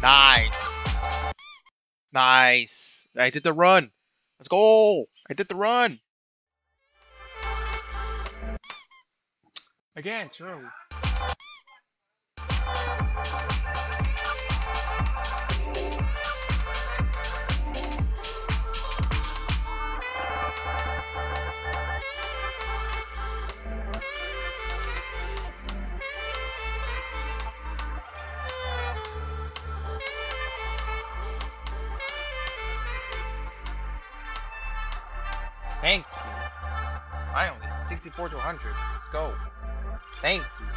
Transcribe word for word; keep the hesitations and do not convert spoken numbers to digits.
Nice. Nice. I did the run. Let's go. I did the run. Again, it's early. Thank you. Finally, sixty-four to one hundred. Let's go. Thank you.